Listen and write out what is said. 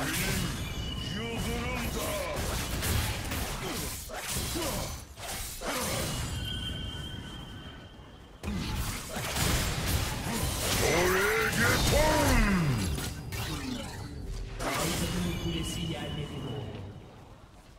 Yıldırım da. Oraya git. Takımın kulesi yerle bir oldu.